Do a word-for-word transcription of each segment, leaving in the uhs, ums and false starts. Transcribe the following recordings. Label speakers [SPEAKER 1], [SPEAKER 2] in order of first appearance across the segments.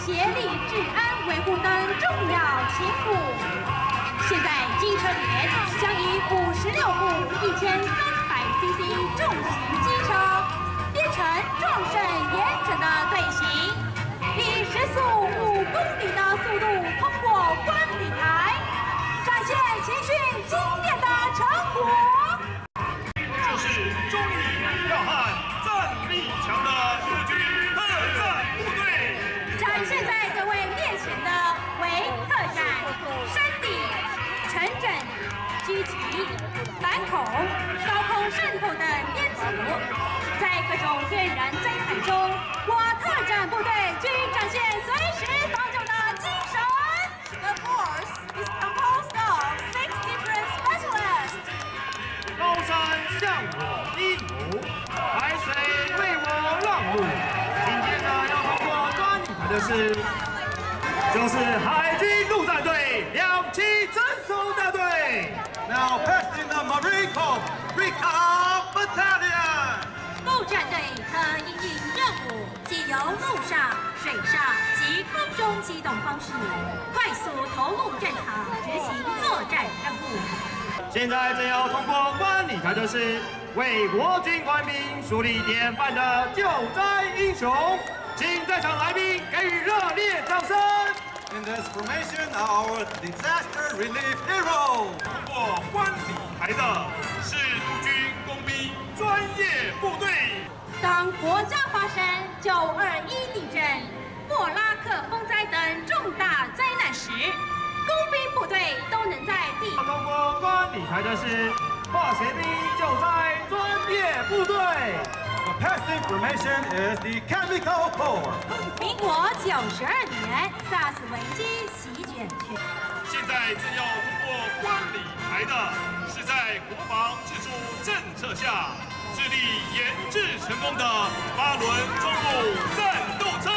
[SPEAKER 1] 协力治安维护等重要勤务。现在机车连将以五十六部一千三百 C C 重型机车编成壮盛严整的队形，以时速五公里的速度通过观礼台，展现勤训经验的成果。
[SPEAKER 2] 这是忠义彪悍、战力强的日军特战部队，
[SPEAKER 1] 展现在各位面前的为特战、山地、城镇、狙击、反恐、高空渗透等编组，在各种天然灾害中，我特战部队均展现随时防救的精神。The force is composed of six different specialists.
[SPEAKER 2] 高山向我依附，海水为我让路。今天呢，要通过观礼台的是，就是海军陆战队两栖征收大队。Now passing the Marine Corps Recon Battalion。
[SPEAKER 1] 陆战队特因应任务，既由陆上、水上及空中机动方式，快速投入战场执行作战任务。
[SPEAKER 2] 现在正要通过观礼台的是为国军官兵树立典范的救灾英雄，请在场来宾给予热烈掌声。In this formation, our disaster relief hero。通过观礼台的是陆军工兵专业部队。
[SPEAKER 1] 当国家发生九二一地震、莫拉克风灾等重大灾难时，工兵部队都能在第。
[SPEAKER 2] 通过观礼台的是化学兵救灾专业部队。The passing formation is the Chemical Corps。
[SPEAKER 1] 民国九十二年 SARS 危机席卷全。
[SPEAKER 2] 现在正要通过观礼台的是在国防自主政策下致力研制成功的八轮中路战斗车。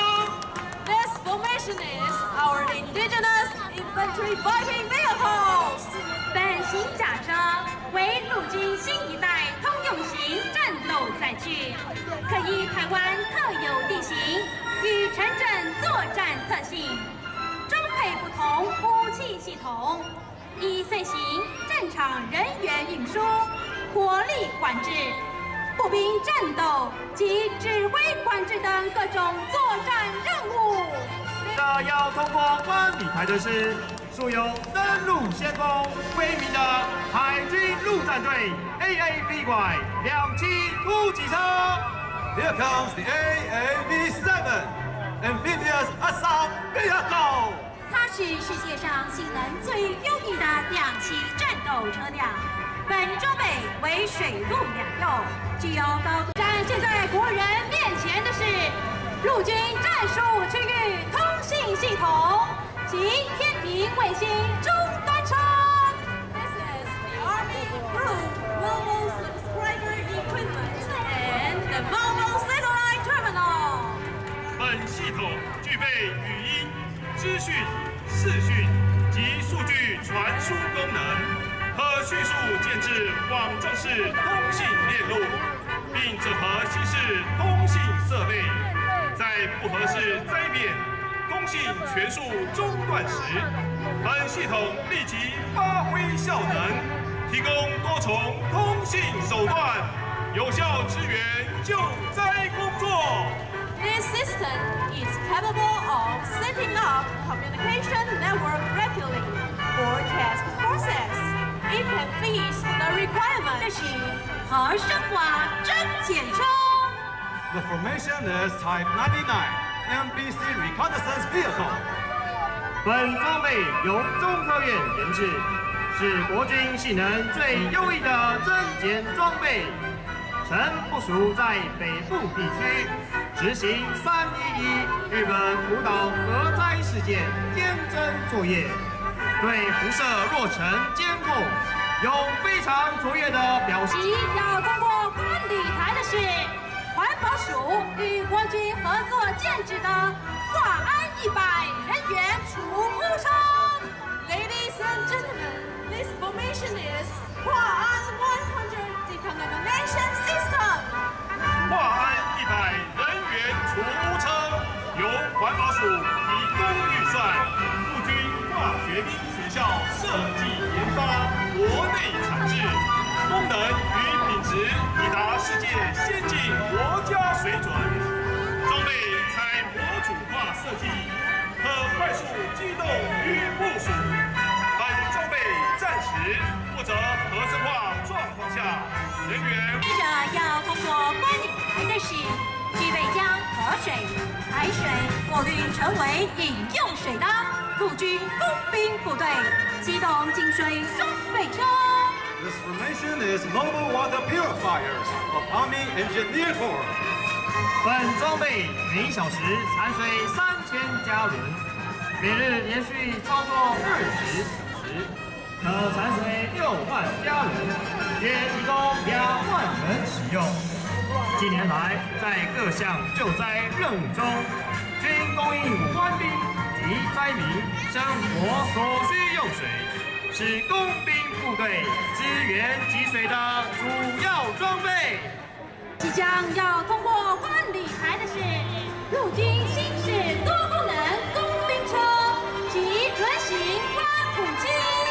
[SPEAKER 1] This formation is our indigenous infantry fighting vehicles。本型甲车为陆军新一代通用型战斗载具，可依台湾特有地形与城镇作战特性，装配不同武器系统，以遂行战场人员运输、火力管制、步兵战斗及指挥管制等各种作战任务。
[SPEAKER 2] 这要通过观礼台的是素有登陆先锋威名的海军陆战队 A A V Y 两栖突击车。Here comes the A A V seven Amphibious Assault Vehicle。
[SPEAKER 1] 它是世界上性能最优异的两栖战斗车辆，本装备为水陆两用，具有高度。展现在国人面前的是陆军战术区域通信系统及天平卫星终端车。This is the Army Approved Mobile Subscriber Equipment and the Mobile Satellite Terminal。
[SPEAKER 2] 本系统具备语音、资讯、视讯及数据传输功能，可迅速建置网状式通信链路，并整合新式通信设备。在不合适灾变、通信全数中断时，本系统立即发挥效能，提供多重通信手段，有效支援救灾工作。
[SPEAKER 1] This system is capable of setting up communication network regularly for task forces. It can fit the requirement. 这是和生化真简称。
[SPEAKER 2] The formation is Type ninety-nine M B C Reconnaissance Vehicle。本装备由中科院研制，是国军性能最优异的增减装备。曾部署在北部地区，执行三一一日本福岛核灾事件监侦作业，对辐射落尘监控有非常卓越的表现。
[SPEAKER 1] 要通过观礼台的是环保署与国军合作建制的华安一百人员储物车。Ladies and gentlemen, this formation is 华安one hundred decontamination system。
[SPEAKER 2] 华安一百人员储物车由环保署提校设计研发，国内产制，功能与品质已达世界先进国家水准。装备采模组化设计，可快速机动与部署。本装备暂时或者合成化状况下，人员。
[SPEAKER 1] 接着要通过观礼台的是，具备将河水、海水过滤成为饮用水的陆军工兵部队机动净水装备车。
[SPEAKER 3] This formation is mobile water purifiers of Army Engineer Corps.
[SPEAKER 4] 本装备每小时产水三千加仑，每日连续操作二十小时，可产水六万加仑，约提供两万人使用。近年来，在各项救灾任务中，均供应官兵及灾民生活所需用水，是工兵部队支援给水的主要装备。
[SPEAKER 1] 即将要通过观礼台的是陆军新式多功能工兵车及轮型挖土机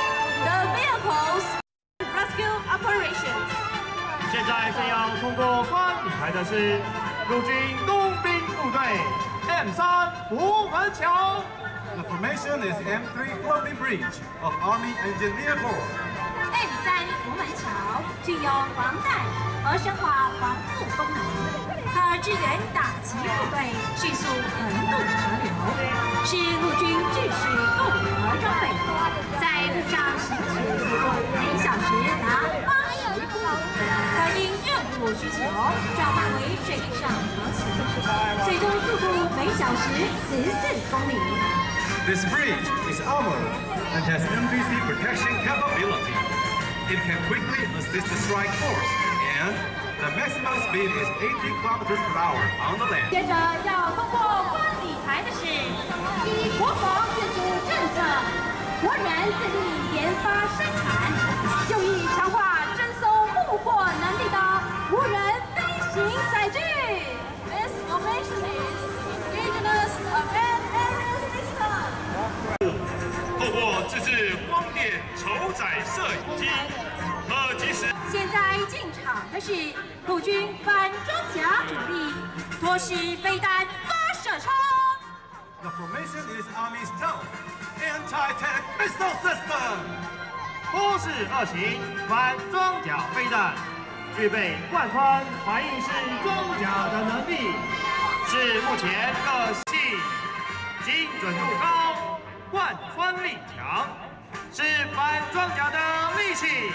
[SPEAKER 1] The Vehicles Rescue Operations。
[SPEAKER 4] 现在正要通过观礼台的是陆军工兵部队 M 三福门桥。
[SPEAKER 3] The formation is M three Floating Bridge of Army Engineer Corps.
[SPEAKER 1] M 三福门桥具有防弹和深化防护功能，可支援打击部队迅速横渡河流，是陆军制式共和装备，在路上行驶速度每小时达八十公里，可因任务需求转换为水上核磁，最终速度每小时十四公里。
[SPEAKER 3] This bridge is armored and has M V C protection capability. It can quickly assist the strike force, and the maximum speed is eighty kilometers per hour on the land.
[SPEAKER 1] 接着要通过观礼台的是，以国防自主政策，国人自力研发生产，就以强化侦搜目获能力的无人飞行载具。This formation is indigenous unmanned aerial system.
[SPEAKER 2] 透过自制光电筹载摄影机，可及时。
[SPEAKER 1] 现在进场的是陆军反装甲主力多式飞弹发射车。
[SPEAKER 3] The formation is Army's stealth anti-tank missile system.
[SPEAKER 4] 多式二型反装甲飞弹，具备贯穿反应式装甲的能力，是目前各系精准度高、贯穿力强，是反装甲的利器。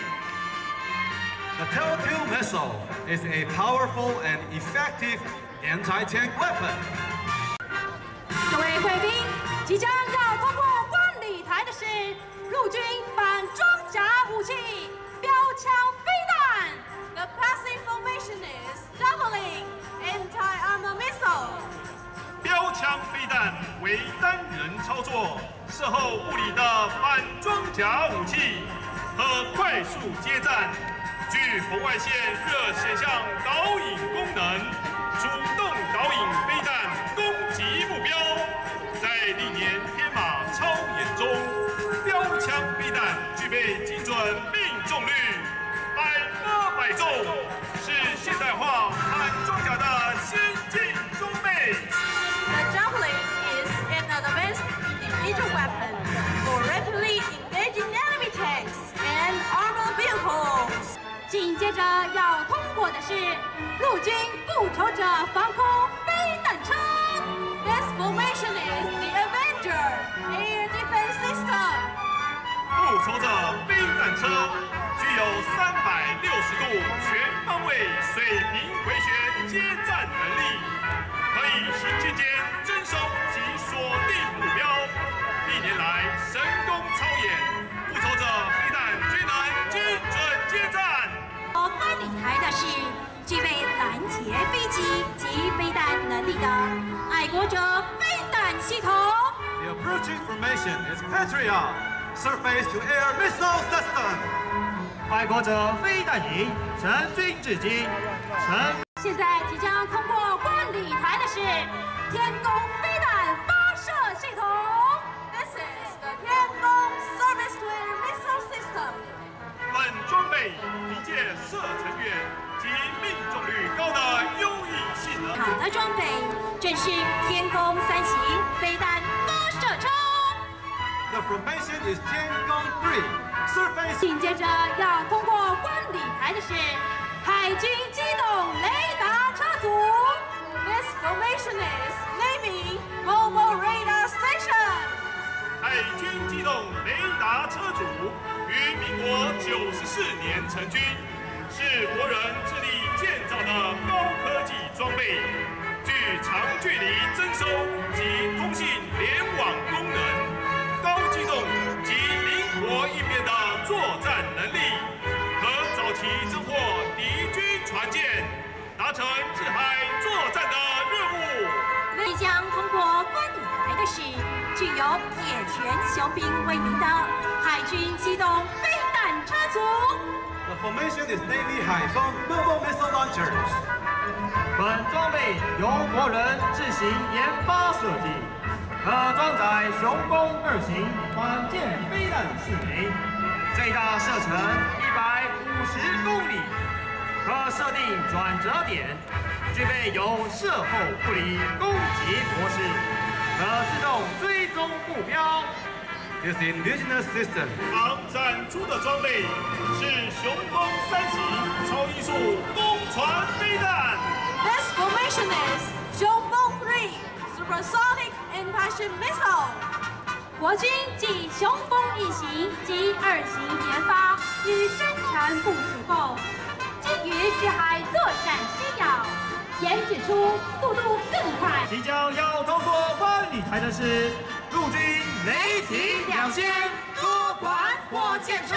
[SPEAKER 3] The T E L two missile is a powerful and effective anti-tank weapon.
[SPEAKER 1] 各位贵宾，即将要通过观礼台的是陆军反装甲武器标枪飞弹。The passive formation is Javelin anti-armor missile.
[SPEAKER 2] 标枪飞弹为单人操作，射后物理的反装甲武器，可快速接战，具红外线热显像导引功能，主动导引飞弹攻击目标。在历年天马超演中，标枪飞弹具备精准命中率，百发百中，是现代化反装甲的先进装备。
[SPEAKER 1] The Javelin is an advanced individual weapon for rapidly engaging enemy tanks and armored vehicles. 紧接着要通过的是陆军复仇者防空飞弹车。This formation is the Avenger Air Defense System.
[SPEAKER 2] 复仇者飞弹车具有三百六十度全方位水平回旋接战能力，可以行进间侦收及锁定目标。历年来神功超演，复仇者飞弹均能精准接战。
[SPEAKER 1] 观礼台的是具备拦截飞机及飞弹能力的爱国者飞弹系统。
[SPEAKER 3] The approaching formation is Patriot surface-to-air missile system.
[SPEAKER 4] 爱国者飞弹营成军至今，成。
[SPEAKER 1] 现在即将通过观礼台的是天宫飞弹发射系统。This is the 天宫 Service System。
[SPEAKER 2] 本装备凭借射程远及命中率高的优异性能。
[SPEAKER 1] 好的装备正是天宫三型飞弹发射车。
[SPEAKER 3] The formation is Tiangong three. Surface.
[SPEAKER 1] 紧接着要通过观礼台的是海军机动雷达车组。This formation is Navy Mobile Radar Station.
[SPEAKER 2] 海军机动雷达车组于民国九十四年成军，是国人致力建造的高科技装备，具长距离征收及通信联网功能。 高机动及灵活应变的作战能力，可早期侦获敌军船舰，达成制海作战的任务。
[SPEAKER 1] 即将通过观礼台的是具有铁拳雄兵威名的海军机动飞弹车组。
[SPEAKER 3] The formation is Navy Haifeng mobile missile launchers.
[SPEAKER 4] 本装备由国人自行研发设计。 可装载雄风二型缓舰飞弹四枚，最大射程一百五十公里，可设定转折点，具备有射后不理攻击模式，可自动追踪目标。
[SPEAKER 3] This indigenous system.
[SPEAKER 2] 航展出的装备是雄风三型超音速攻船飞弹。
[SPEAKER 1] This formation is 雄风 three supersonic Impassion Missile。国军继雄风一型及二型研发与生产部署后，基于制海作战需要，研制出速度更快。
[SPEAKER 4] 即将要通过观礼台的是陆军雷霆两千多管火箭车。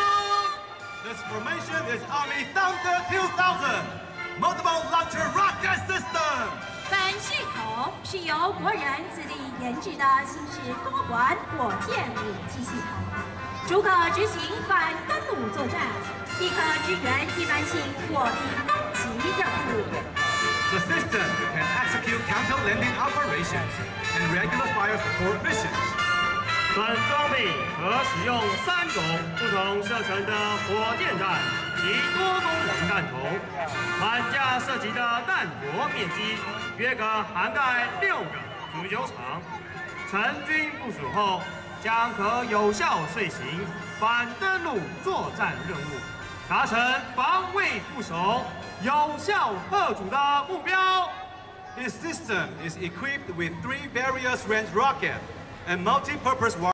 [SPEAKER 3] This formation is Army Thunder two thousand multiple launcher rocket system.
[SPEAKER 1] 本系统是由国人自力研制的新式多管火箭武器系统，主可执行反登陆作战，亦可支援一般性火力攻击任务。
[SPEAKER 3] The system can execute counter-landing operations and regular fire support missions.
[SPEAKER 4] 本装备可使用三种不同射程的火箭弹及多功能弹头，满架射击的弹着面积约可涵盖六个足球场。成军部署后，将可有效遂行反登陆作战任务，达成防卫固守、有效遏阻的目标。
[SPEAKER 3] This system is equipped with three various range rockets and multi-purpose